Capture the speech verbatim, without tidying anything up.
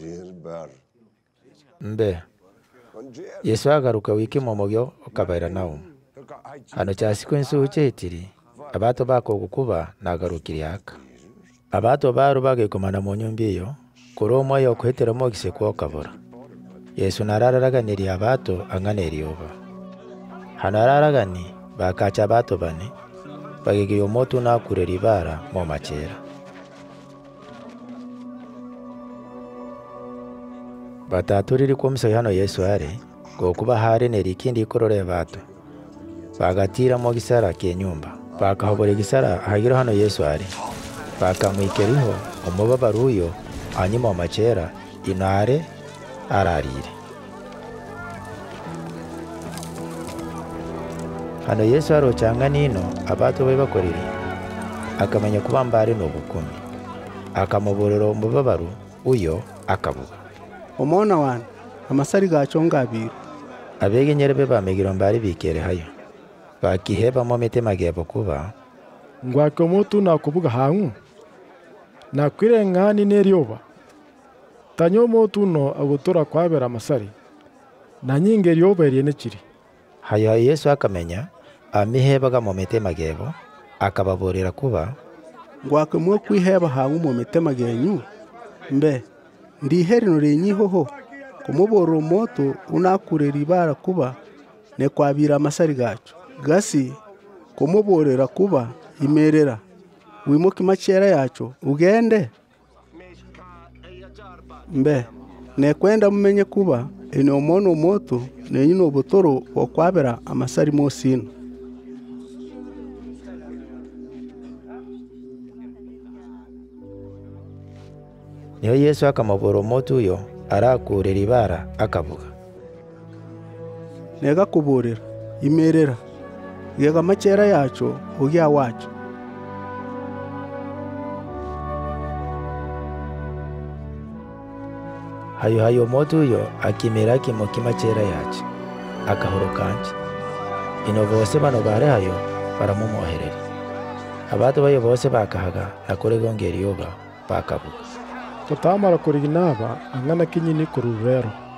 Mbe Yesu agaruka wiki momogyo okabaira nao hano chasiku ensu chetiri abato bako gukuba nagarukiri aka abato baru bagekomana mu nyumba iyo kuromwa yo kwetera mo giseko kabura Yesu narararaganiri abato anganeri oba hano araragani bakacha abato bane bagegiyo moto nakurera ibara mo machera bataturiri komisa hano Yesu ari gokuba hari neri kindi ikorore bato bagatira mo gisara ke nyumba bakahobora gisara hagira hano Yesu ari bakamwikeriho umubabaro uyo anyuma machera inare ararire hano Yesu arocanga nino abato be bakoriri akamenya kubambare no bukumi akamuborera umubabaro uyo akabuga omona wana amasari gacho ngabiro abege nyerebe bamegiro mbari bikere hayo bakiheba mo metema gebo kuba ngwako mutu nakubuga hangu nakwirengani nerioba tanyo mutu no agutora kwabera amasari na nyinge ryoba eriene kiri hayo Yesu akamenya amihebaga mu metema gebo akababorera kuba ngwako mwe kwiheba hangu mu metema genyu mbe ndiheri norenyihoho kumuboro moto unakurera ibara kuba ne kwabira amasari gacho gasi kumuborera kuba imerera wimuka machera yacho ugende mbe ne kwenda mumenye kuba ene omono moto ne nyino botoro okwabera amasari mosino niyo Yesu akamuboro moto uyo arakurera ibara akavuga nega kuborera imerera yega machera yacho ugya wacho hayo hayo moto uyo akimera kimo kimachera yacho akahorokanje ino bose bano bare hayo baramumuherera abato bayo bose bakahaga nakoregongeri yoba bakabuga tutamara kuriginaba angana kinyini kuruvero